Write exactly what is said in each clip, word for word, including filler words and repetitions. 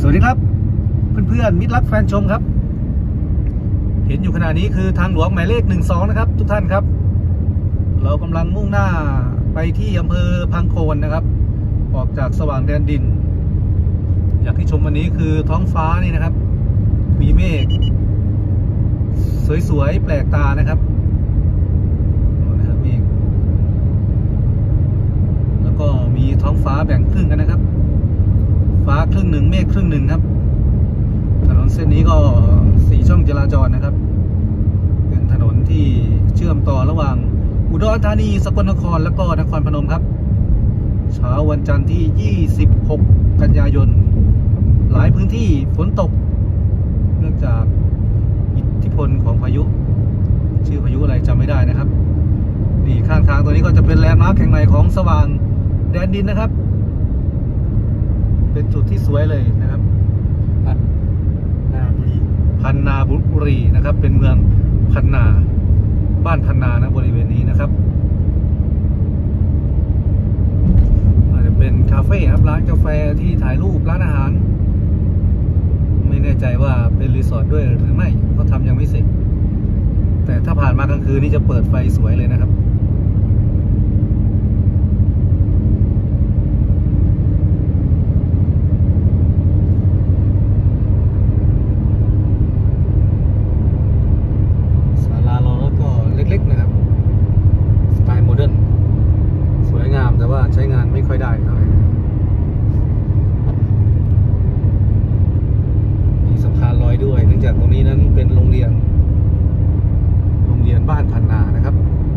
สวัสดีครับเพื่อนๆมิตรรักแฟนชมครับเห็นอยู่ขณะนี้คือทางหลวงหมายเลขหนึ่งสองนะครับทุกท่านครับเรากำลังมุ่งหน้าไปที่อำเภอพังโคนนะครับออกจากสว่างแดนดินอยากให้ชมวันนี้คือท้องฟ้านี่นะครับมีเมฆสวยๆแปลกตานะครับนะครับเมฆแล้วก็มีท้องฟ้าแบ่งครึ่งกันนะครับฟ้าครึ่งหนึ่งเมฆครึ่งหนึ่งครับถนนเส้นนี้ก็สี่ช่องจราจรนะครับเป็นถนนที่เชื่อมต่อระหว่างอุดรธานีสกลนครและก็นครพนมครับเช้าวันจันทร์ที่ยี่สิบหกกันยายนหลายพื้นที่ฝนตกเนื่องจากอิทธิพลของพายุชื่อพายุอะไรจำไม่ได้นะครับนี่ข้างทางตัวนี้ก็จะเป็นแลนด์มาร์คแห่งใหม่ของสว่างแดนดินนะครับเป็นจุดที่สวยเลยนะครับพันนาบุรีพันนาบุรีนะครับเป็นเมืองพันนาบ้านพันนานะบริเวณนี้นะครับอาจจะเป็นคาเฟ่ครับร้านกาแฟที่ถ่ายรูปร้านอาหารไม่แน่ใจว่าเป็นรีสอร์ทด้วยหรือไม่เขาทำยังไม่เสร็จแต่ถ้าผ่านมากลางคืนนี่จะเปิดไฟสวยเลยนะครับเล็กๆนะครับสไตล์โมเดิร์นสวยงามแต่ว่าใช้งานไม่ค่อยได้เท่าไหร่มีสะพานลอยด้วยเนื่องจากตรงนี้นั้นเป็นโรงเรียนโรงเรียนบ้านพันนานะครับ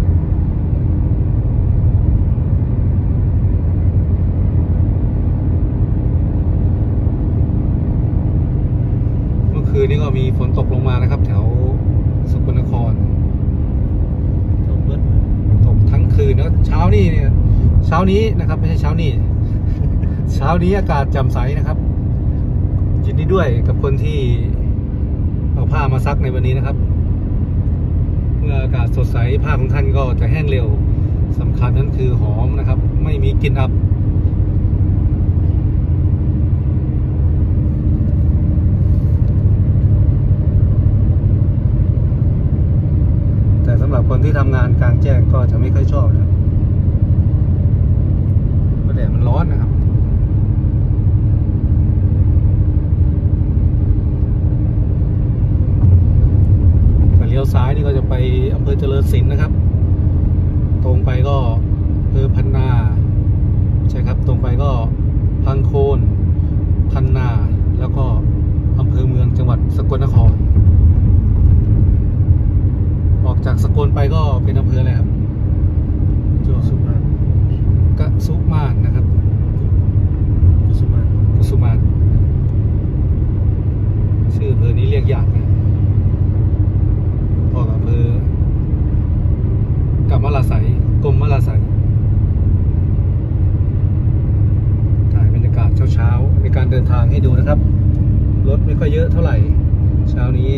เมื่อคืนนี้ก็มีฝนตกลงมานะครับแถวสกลนครตกทั้งคืนแล้วเช้านี้เนี่ยเช้านี้นะครับไม่ใช่เช้านี้เช้านี้อากาศแจ่มใสนะครับยินดีด้วยกับคนที่เอาผ้ามาซักในวันนี้นะครับเมื่ออากาศสดใสผ้าของท่านก็จะแห้งเร็วสำคัญนั้นคือหอมนะครับไม่มีกลิ่นอับแต่สำหรับคนที่ทำงานกลางแจ้งก็จะไม่ค่อยชอบนะเพราะแดดมันร้อนนะครับเลี้ยวซ้ายนี่ก็จะไปอำเภอเจริญศิลป์นะครับตรงไปก็อำเภอพันนาใช่ครับตรงไปก็พังโคนพันนาแล้วก็อำเภอเมืองจังหวัดสกลนครออกจากสกลไปก็เป็นอำเภออะไรครับจังหวัดสุมานกะสุมานนะครับกุสุมานกุสุมานชื่ออำเภอนี้เรียกยากนะพอกับอำเภอกับมะลาไสกรมมะลาไสถ่ายบรรยากาศเช้าๆในการเดินทางให้ดูนะครับรถไม่ค่อยเยอะเท่าไหร่เช้านี้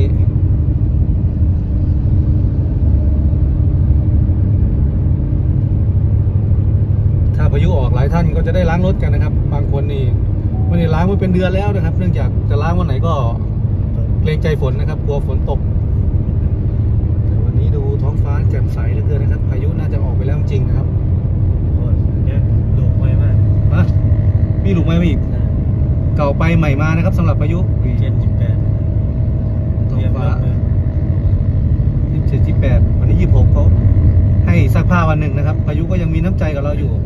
ถ้าพายุออกหลายท่านก็จะได้ล้างรถกันนะครับบางคนนี่ไม่ได้ล้างมาเป็นเดือนแล้วนะครับเนื่องจากจะล้างวันไหนก็เกรงใจฝนนะครับกลัวฝนตกแต่วันนี้ดูท้องฟ้าแจ่มใสเหลือเกินนะครับพายุน่าจะออกไปแล้วจริงนะครับเนี่ยหลุมไวมากมามีหลุมไวมาอีกเก่าไปใหม่มานะครับสำหรับพายุปีเจ็ดสิบแปดท้องฟ้ายี่สิบเจ็ดยี่สิบแปดวันนี้ยี่สิบหกเขาให้ซักผ้าวันหนึ่งนะครับพายุก็ยังมีน้ำใจกับเราอยู่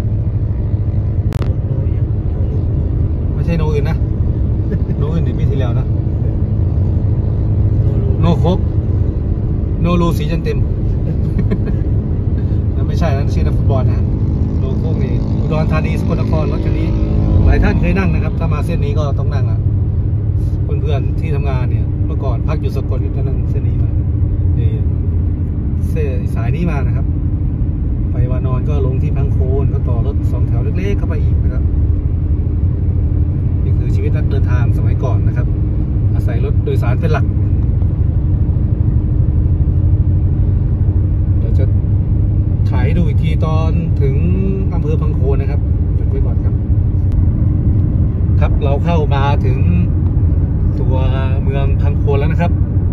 ไม่ใช่โนอื่นนะโนอื่นในปีที่แล้วนะโนโคกโนรูสีจันเต็มนั่นไม่ใช่นั่นชื่อนักฟุตบอลนะโนโคกนี่อุดรธานีสกลนครรถคันนี้หลายท่านเคยนั่งนะครับถ้ามาเส้นนี้ก็ต้องนั่งอ่ะเพื่อนๆที่ทำงานเนี่ยเมื่อก่อนพักอยู่สกลก็นั่งเส้นนี้มาเส้นสายนี้มานะครับไปวานอนก็ลงที่พังโคนก็ต่อรถสองแถวเล็กๆเข้าไปอีกนะครับนี่คือชีวิตนักเดินทางสมัยก่อนนะครับอาศัยรถโดยสารเป็นหลักเดี๋ยวจะถ่ายดูอีกทีตอนถึงอำเภอพังโคนนะครับจุดไว้ก่อนครับครับเราเข้ามาถึงตัวเมืองพังโคนแล้วนะครับ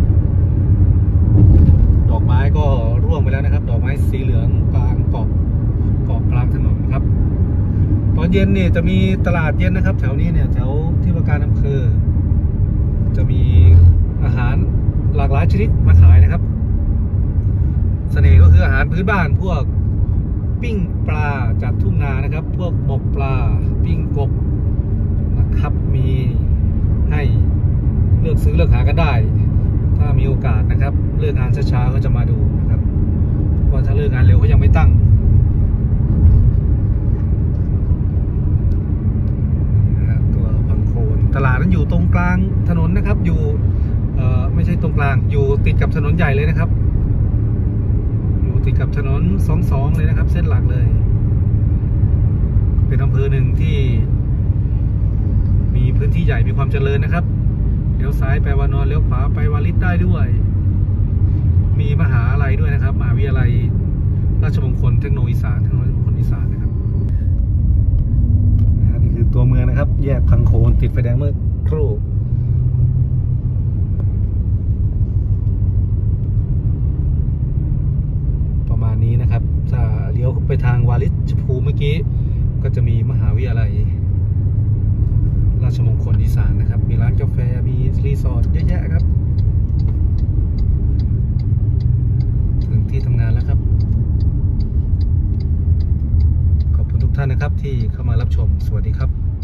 ดอกไม้ก็ร่วงไปแล้วนะครับดอกไม้สีเหลืองกลางเกาะเกาะกลางถนนครับตอนเย็นเนี่ยจะมีตลาดเย็นนะครับ แถวนี้เนี่ยแถวที่ว่าการอำเภอจะมีอาหารหลากหลายชนิดมาขายนะครับเสน่ห์ก็คืออาหารพื้นบ้านพวกปิ้งปลาจากทุ่งนานะครับพวกหมกปลาปิ้งกบนะครับมีให้เลือกซื้อเลือกหากันได้ถ้ามีโอกาสนะครับเลิกงานช้าๆก็จะมาดูนะครับเพราะถ้าเลิกงานเร็วก็ยังไม่ตั้งตัวพังโคนตลาดนั้นอยู่ตรงกลางถนนนะครับอยู่เอ่อไม่ใช่ตรงกลางอยู่ติดกับถนนใหญ่เลยนะครับอยู่ติดกับถนนสองสองเลยนะครับเส้นหลักเลยเป็นอำเภอหนึ่งที่มีพื้นที่ใหญ่มีความเจริญนะครับเลี้ยวซ้ายไปวานอนเลี้ยวขวาไปวาริตได้ด้วยมีมหาลัยด้วยนะครับมหาวิทยาลัยราชมงคลเทคโนโลยีอีสานเทคโนโลยีมงคลอีสานนะครับนี่คือตัวเมืองนะครับแยกพังโคนติดไฟแดงเมื่อครู่ประมาณนี้นะครับถ้าเลี้ยวไปทางวาริชภูมิเมื่อกี้ก็จะมีมหาวิทยาลัยราชมงคลอีสานนะครับมีร้านกาแฟมีรีสอร์ทเยอะแยะครับถึงที่ทำงานแล้วครับขอบคุณทุกท่านนะครับที่เข้ามารับชมสวัสดีครับ